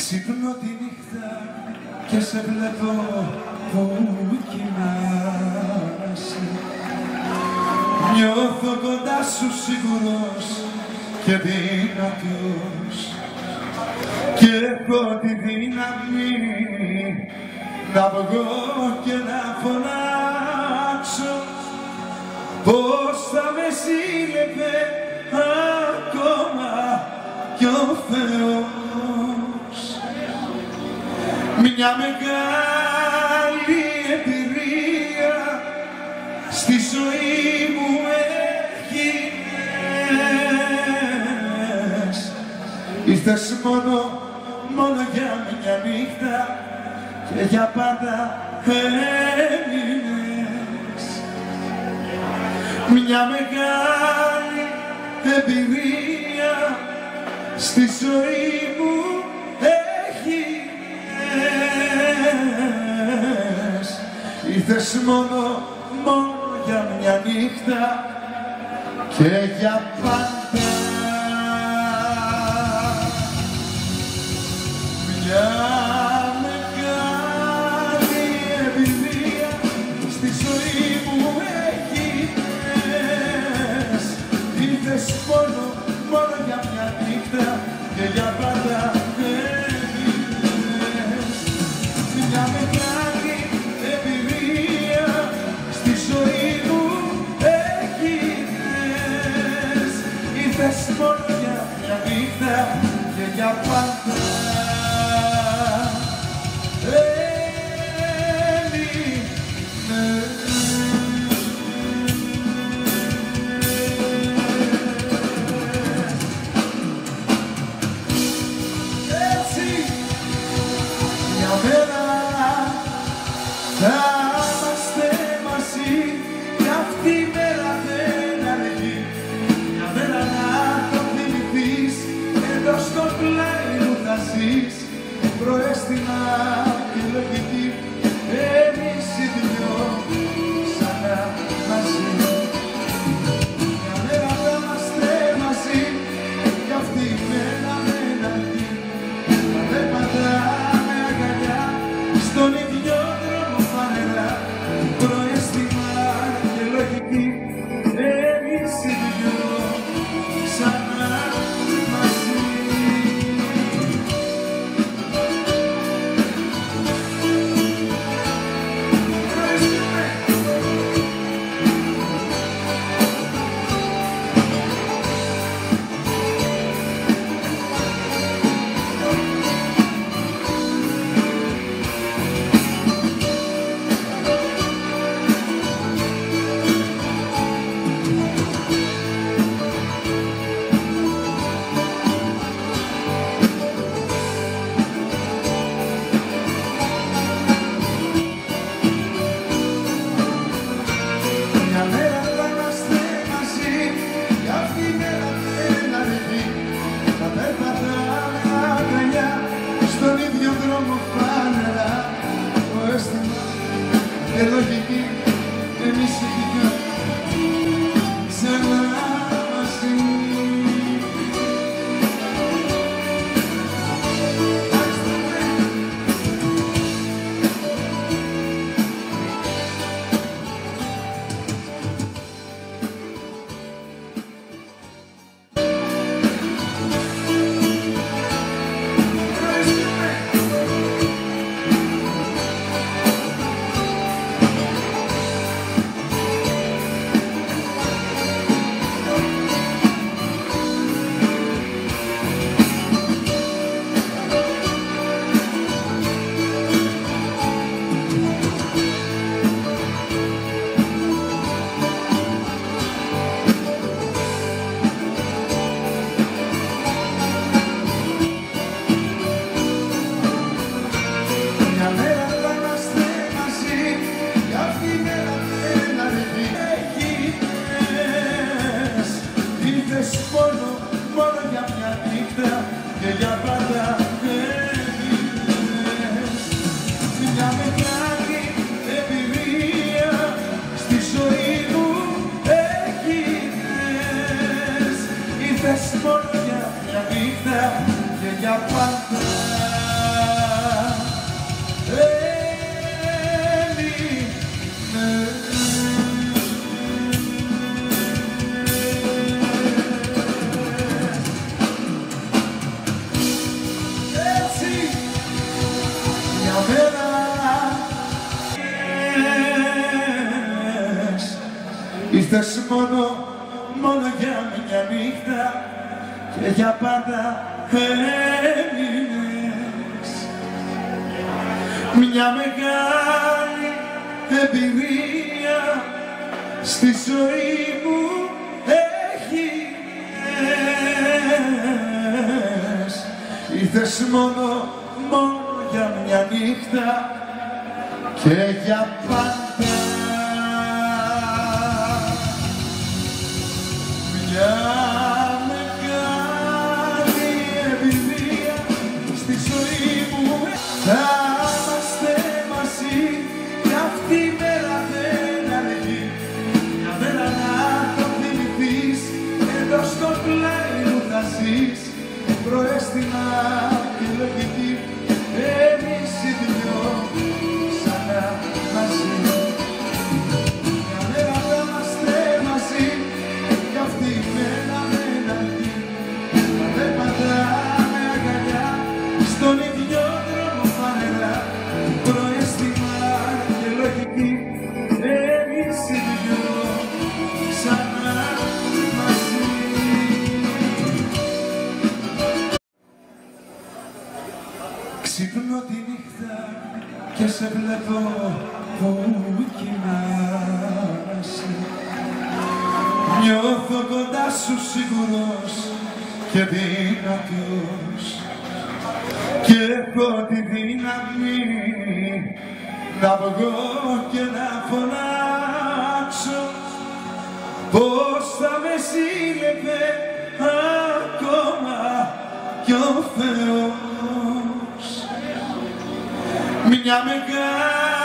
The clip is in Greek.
Ξυπνώ τη νύχτα και σε βλέπω που κοιμάσαι. Νιώθω κοντά σου σίγουρος και δυνατός και έχω τη δύναμη να βγω και να φωνάξω πως θα με σύλλεπε ακόμα κι ο Θεός. Μια μεγάλη εμπειρία στη ζωή μου έγινες. Ήρθες μόνο για μια νύχτα και για πάντα έμεινες. Μια μεγάλη εμπειρία στη ζωή μου έγινες. Ήρθες μόνο για μια νύχτα και για πάντα. Μια μεγάλη εμπειρία στη ζωή μου έγινες. Ήρθες μόνο για μια νύχτα και για πάντα έμεινες. Μια μεγάλη εμπειρία στη ζωή μου έγινες. Ήρθες μόνο για μια νύχτα και για πάντα προαίσθημα και λογική, εμείς οι δυο ξανά μαζί. Μια μέρα θα είμαστε μαζί κι αυτή η μέρα με εναλλή. Μα δεν πατάμε αγκαλιά στον ίδιο δρόμο φανερά. Προαίσθημα και λογική, εμείς οι δυο ξανά μαζί. Στον ίδιο δρόμο φάνερα, προαίσθημα και λογική, εμείς οι δυο ξανά μαζί. Μόνο για μια νύχτα και για πάντα έμεινες. Μια μεγάλη εμπειρία στη ζωή μου έγινες. Ήρθες μόνο για μια νύχτα και για πάντα. Ήρθες μόνο για μια νύχτα και για πάντα έμεινες. Μια μεγάλη εμπειρία στη ζωή μου έχεις. Ήρθες μόνο για μια νύχτα και για πάντα. Μια μεγάλη εμπειρία στη ζωή μου. Θα είμαστε μαζί κι αυτή η μέρα δεν αργεί. Μια μέρα να το θυμηθείς, εδώ στο πλάι μου θα ζεις. Προαίσθημα και λογική, εμείς οι δυο ξανά μαζί. Μια μέρα θα είμαστε μαζί κι αυτή η μέρα δεν αργεί. Μα δεν πατάμε αγκαλιά στον ίδιο δρόμο φανερά. Προαίσθημα και λογική, εμείς οι δυο ξανά μαζί. Ξυπνώ τη νύχτα και σε βλέπω που κοιμάσαι. Νιώθω κοντά σου σίγουρος και δυνατός και έχω τη δύναμη να βγω και να φωνάξω πως θα με ζήλευε ακόμα κι ο Θεός. Μια μεγάλη